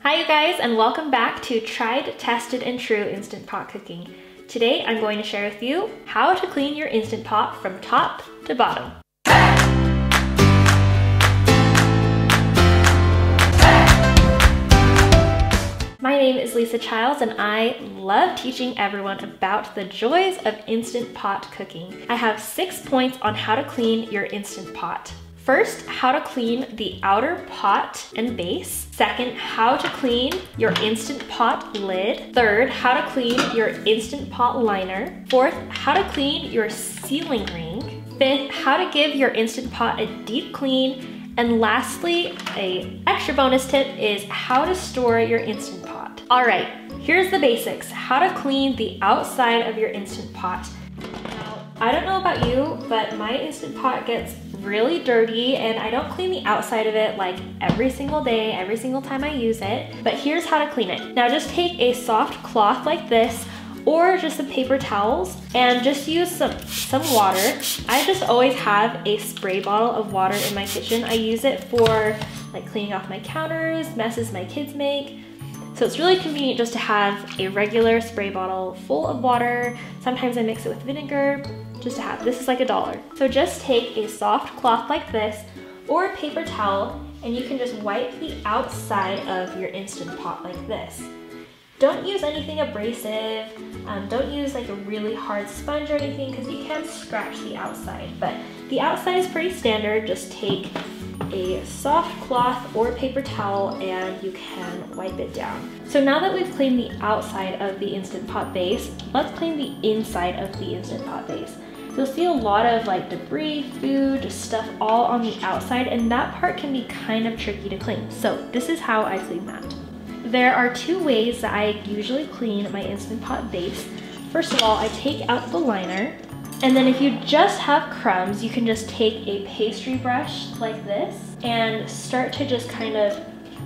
Hi you guys, and welcome back to Tried, Tested, and True Instant Pot Cooking. Today I'm going to share with you how to clean your Instant Pot from top to bottom. My name is Lisa Childs and I love teaching everyone about the joys of Instant Pot cooking. I have 6 points on how to clean your Instant Pot. First, how to clean the outer pot and base. Second, how to clean your Instant Pot lid. Third, how to clean your Instant Pot liner. Fourth, how to clean your sealing ring. Fifth, how to give your Instant Pot a deep clean. And lastly, an extra bonus tip is how to store your Instant Pot. All right, here's the basics. How to clean the outside of your Instant Pot. Now, I don't know about you, but my Instant Pot gets really dirty and I don't clean the outside of it like every single day, every single time I use it. But here's how to clean it. Now just take a soft cloth like this or just some paper towels and just use some water. I just always have a spray bottle of water in my kitchen. I use it for like cleaning off my counters, messes my kids make. So it's really convenient just to have a regular spray bottle full of water. Sometimes I mix it with vinegar just to have. This is like $1. So just take a soft cloth like this or a paper towel and you can just wipe the outside of your Instant Pot like this. Don't use anything abrasive. Don't use like a really hard sponge or anything because you can scratch the outside. But the outside is pretty standard. Just take a soft cloth or paper towel and you can wipe it down. So now that we've cleaned the outside of the Instant Pot base, let's clean the inside of the Instant Pot base. You'll see a lot of like debris, food, just stuff all on the outside, and that part can be kind of tricky to clean. So this is how I clean that. There are 2 ways that I usually clean my Instant Pot base. First of all, I take out the liner, and then if you just have crumbs, you can just take a pastry brush like this and start to just kind of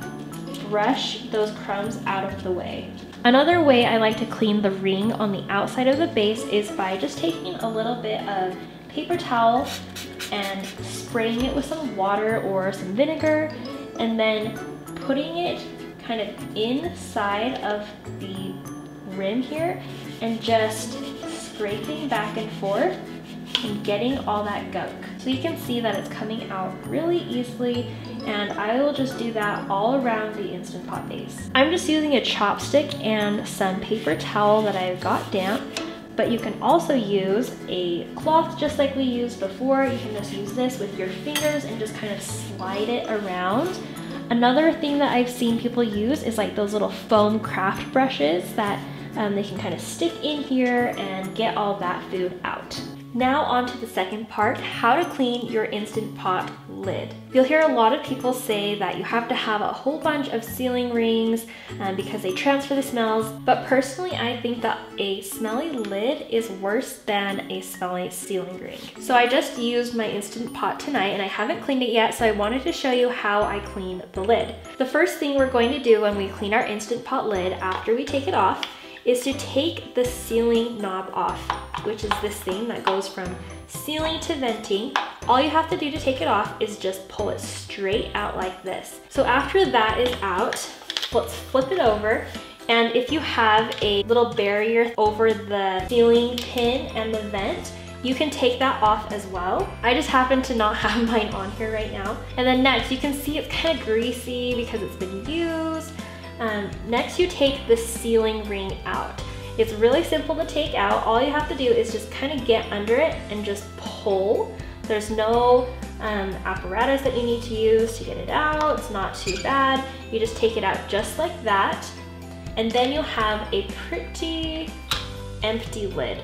brush those crumbs out of the way. Another way I like to clean the ring on the outside of the base is by just taking a little bit of paper towel and spraying it with some water or some vinegar and then putting it kind of inside of the rim here and just scraping back and forth and getting all that gunk. So you can see that it's coming out really easily, and I will just do that all around the Instant Pot base. I'm just using a chopstick and some paper towel that I got damp, but you can also use a cloth just like we used before. You can just use this with your fingers and just kind of slide it around. Another thing that I've seen people use is like those little foam craft brushes that they can kind of stick in here and get all that food out. Now on to the second part, how to clean your Instant Pot lid. You'll hear a lot of people say that you have to have a whole bunch of sealing rings because they transfer the smells, but personally I think that a smelly lid is worse than a smelly sealing ring. So I just used my Instant Pot tonight and I haven't cleaned it yet, so I wanted to show you how I clean the lid. The first thing we're going to do when we clean our Instant Pot lid after we take it off is to take the sealing knob off, which is this thing that goes from sealing to venting. All you have to do to take it off is just pull it straight out like this. So after that is out, let's flip it over. And if you have a little barrier over the sealing pin and the vent, you can take that off as well. I just happen to not have mine on here right now. And then next, you can see it's kind of greasy because it's been used. Next, you take the sealing ring out. It's really simple to take out. All you have to do is just kind of get under it and just pull. There's no apparatus that you need to use to get it out. It's not too bad. You just take it out just like that. And then you'll have a pretty empty lid.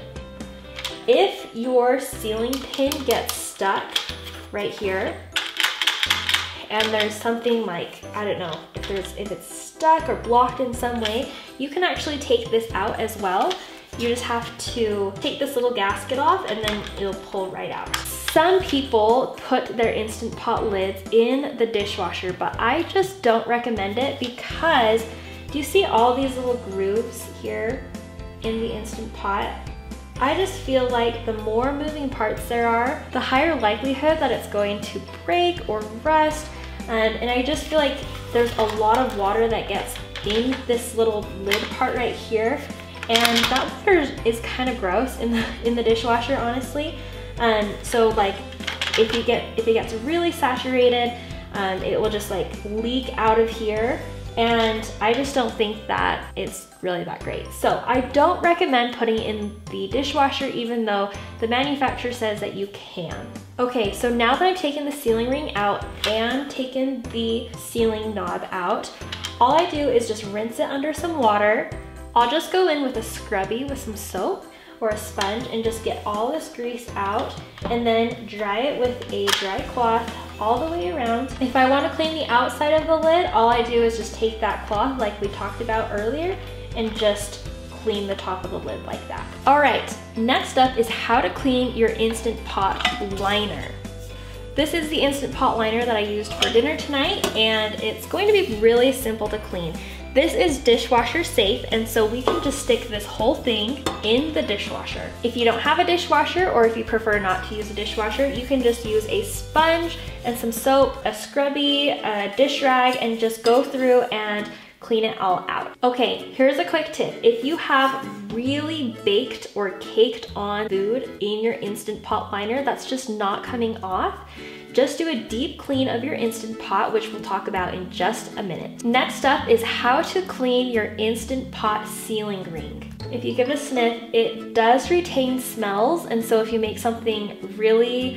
If your sealing pin gets stuck right here, and there's something like, I don't know, if it's stuck or blocked in some way, you can actually take this out as well. You just have to take this little gasket off and then it'll pull right out. Some people put their Instant Pot lids in the dishwasher, but I just don't recommend it because do you see all these little grooves here in the Instant Pot? I just feel like the more moving parts there are, the higher likelihood that it's going to break or rust. And I just feel like there's a lot of water that gets in this little lid part right here. And that water is kind of gross in the dishwasher, honestly. So like if it gets really saturated, it will just like leak out of here. And I just don't think that it's really that great. So I don't recommend putting it in the dishwasher, even though the manufacturer says that you can. Okay, so now that I've taken the sealing ring out and taken the sealing knob out, all I do is just rinse it under some water. I'll just go in with a scrubby with some soap or a sponge and just get all this grease out, and then dry it with a dry cloth all the way around. If I want to clean the outside of the lid, all I do is just take that cloth like we talked about earlier and just clean the top of the lid like that. All right, next up is how to clean your Instant Pot liner. This is the Instant Pot liner that I used for dinner tonight, and it's going to be really simple to clean. This is dishwasher safe, and so we can just stick this whole thing in the dishwasher. If you don't have a dishwasher, or if you prefer not to use a dishwasher, you can just use a sponge and some soap, a scrubby, a dish rag, and just go through and clean it all out. Okay, here's a quick tip. If you have really baked or caked on food in your Instant Pot liner that's just not coming off, just do a deep clean of your Instant Pot, which we'll talk about in just a minute. Next up is how to clean your Instant Pot sealing ring. If you give it a sniff, it does retain smells, and so if you make something really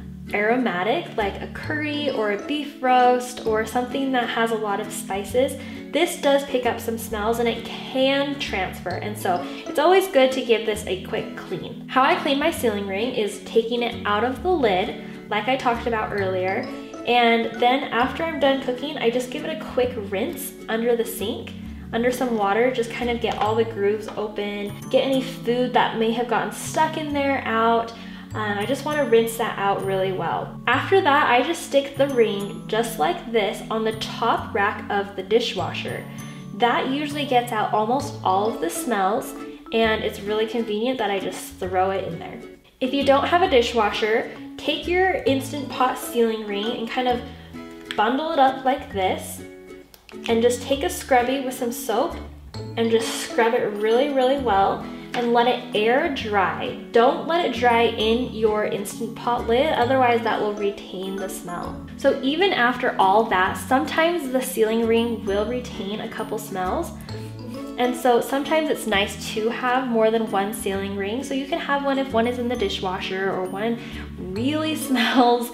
aromatic, like a curry or a beef roast or something that has a lot of spices, this does pick up some smells and it can transfer, and so it's always good to give this a quick clean. How I clean my sealing ring is taking it out of the lid, like I talked about earlier, and then after I'm done cooking, I just give it a quick rinse under the sink, under some water, just kind of get all the grooves open, get any food that may have gotten stuck in there out. I just want to rinse that out really well. After that, I just stick the ring just like this on the top rack of the dishwasher. That usually gets out almost all of the smells, and it's really convenient that I just throw it in there. If you don't have a dishwasher, take your Instant Pot sealing ring and kind of bundle it up like this, and just take a scrubby with some soap and just scrub it really, really well and let it air dry. Don't let it dry in your Instant Pot lid, otherwise that will retain the smell. So even after all that, sometimes the sealing ring will retain a couple smells. And so sometimes it's nice to have more than one sealing ring. So you can have one if one is in the dishwasher or one really smells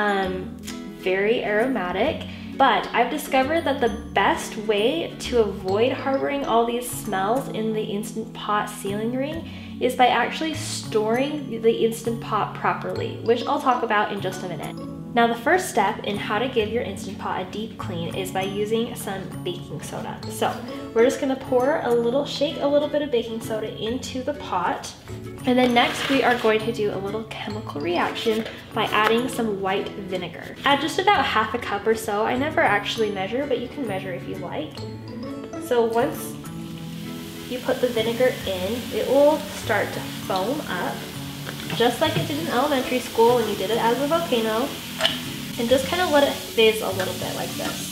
very aromatic. But I've discovered that the best way to avoid harboring all these smells in the Instant Pot sealing ring is by actually storing the Instant Pot properly, which I'll talk about in just a minute. Now the first step in how to give your Instant Pot a deep clean is by using some baking soda. So we're just gonna shake a little bit of baking soda into the pot. And then next we are going to do a little chemical reaction by adding some white vinegar. Add just about half a cup or so. I never actually measure, but you can measure if you like. So once you put the vinegar in, it will start to foam up, just like it did in elementary school when you did it as a volcano, and just kind of let it fizz a little bit like this.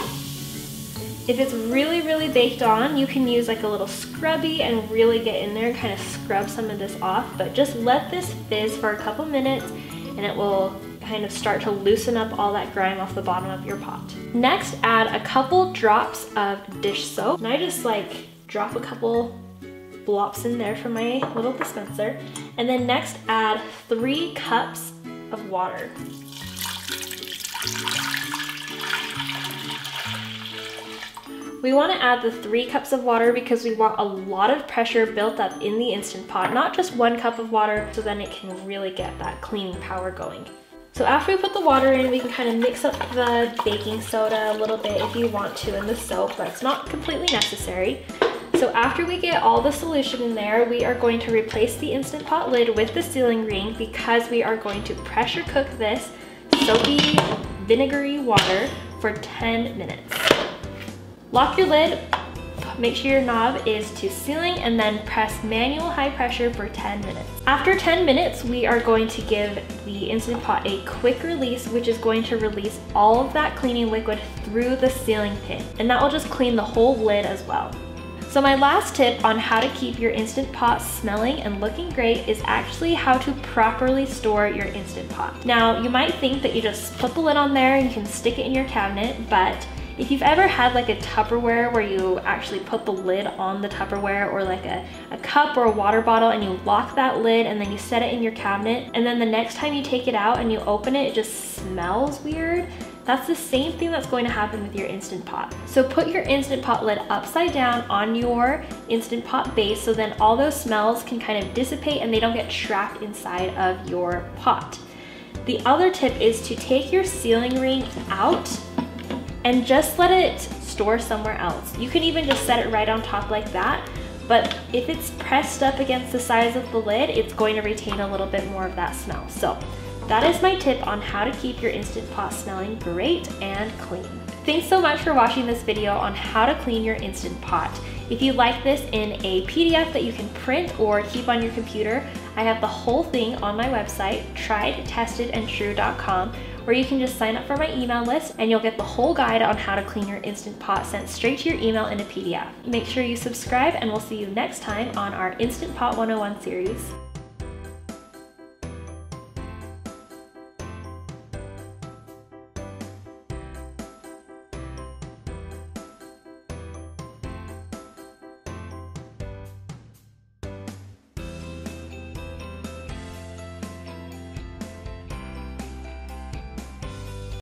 If it's really, really baked on, you can use like a little scrubby and really get in there and kind of scrub some of this off, but just let this fizz for a couple minutes and it will kind of start to loosen up all that grime off the bottom of your pot. Next, add a couple drops of dish soap. And I just like drop a couple blops in there from my little dispenser. And then next, add 3 cups of water. We want to add the 3 cups of water because we want a lot of pressure built up in the Instant Pot, not just 1 cup of water, so then it can really get that cleaning power going. So after we put the water in, we can kind of mix up the baking soda a little bit if you want to, and the soap, but it's not completely necessary. So after we get all the solution in there, we are going to replace the Instant Pot lid with the sealing ring because we are going to pressure cook this soapy, vinegary water for 10 minutes. Lock your lid, make sure your knob is to sealing and then press manual high pressure for 10 minutes. After 10 minutes, we are going to give the Instant Pot a quick release, which is going to release all of that cleaning liquid through the sealing pin, and that will just clean the whole lid as well. So my last tip on how to keep your Instant Pot smelling and looking great is actually how to properly store your Instant Pot. Now, you might think that you just put the lid on there and you can stick it in your cabinet, but if you've ever had like a Tupperware where you actually put the lid on the Tupperware, or like a cup or a water bottle, and you lock that lid and then you set it in your cabinet, and then the next time you take it out and you open it, it just smells weird. That's the same thing that's going to happen with your Instant Pot. So put your Instant Pot lid upside down on your Instant Pot base, so then all those smells can kind of dissipate and they don't get trapped inside of your pot. The other tip is to take your sealing ring out and just let it store somewhere else. You can even just set it right on top like that, but if it's pressed up against the sides of the lid, it's going to retain a little bit more of that smell. So that is my tip on how to keep your Instant Pot smelling great and clean. Thanks so much for watching this video on how to clean your Instant Pot. If you like this in a PDF that you can print or keep on your computer, I have the whole thing on my website, triedtestedandtrue.com, where you can just sign up for my email list and you'll get the whole guide on how to clean your Instant Pot sent straight to your email in a PDF. Make sure you subscribe, and we'll see you next time on our Instant Pot 101 series.